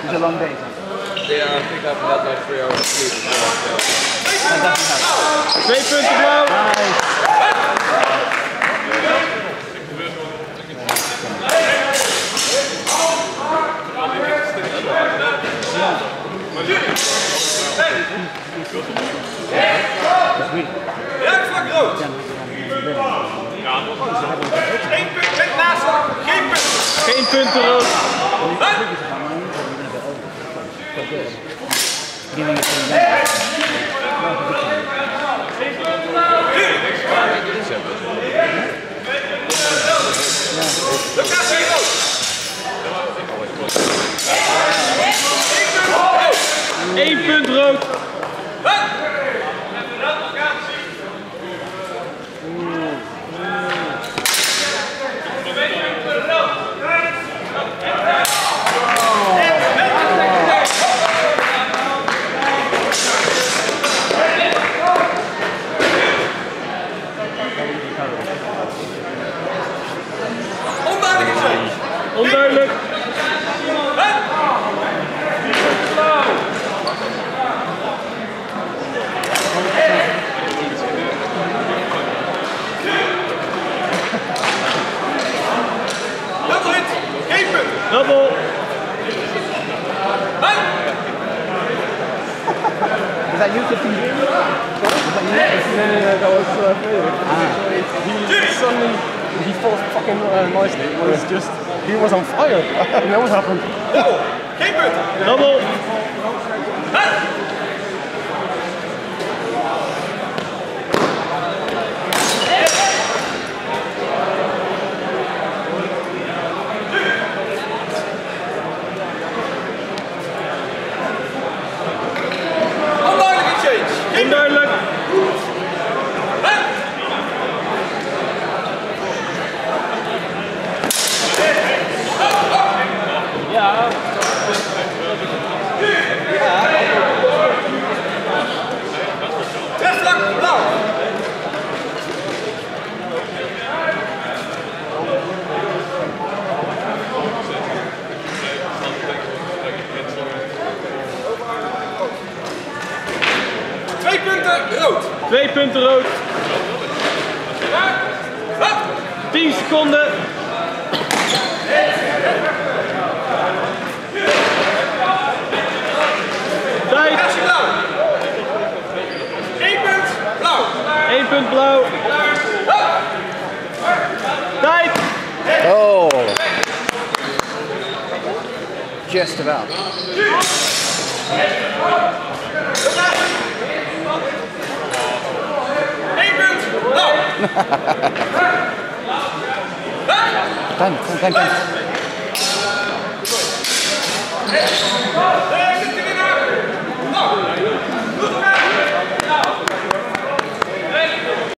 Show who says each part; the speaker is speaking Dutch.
Speaker 1: is a long day.
Speaker 2: Yeah, I think I've had like 3 hours sleep as well.
Speaker 1: That doesn't help.
Speaker 3: 2 punten blauw.
Speaker 4: Ja, vlak rood. 1 punt, kijk naast. Geen punt.
Speaker 3: Geen punten rood. Eén punt rood. Onduidelijk.
Speaker 4: Double hit. Geen punt.
Speaker 3: Double.
Speaker 1: Is that you 15? Is that you?
Speaker 5: No, that was He suddenly, he fought fucking nicely. It was just, he was on fire. I don't know what happened.
Speaker 4: Double. Geen punt.
Speaker 3: Double.
Speaker 4: Onduidelijk exchange. Geen punt.
Speaker 3: Onduidelijk. Ja.
Speaker 4: Recht vlak, blauw. Twee punten rood.
Speaker 3: 2 punten rood. 10 seconden. Tijd.
Speaker 4: Rechtje blauw. 1 punt blauw.
Speaker 3: 1 punt blauw. Tijd.
Speaker 1: Oh! Just about.
Speaker 4: 1 punt blauw.
Speaker 1: Time.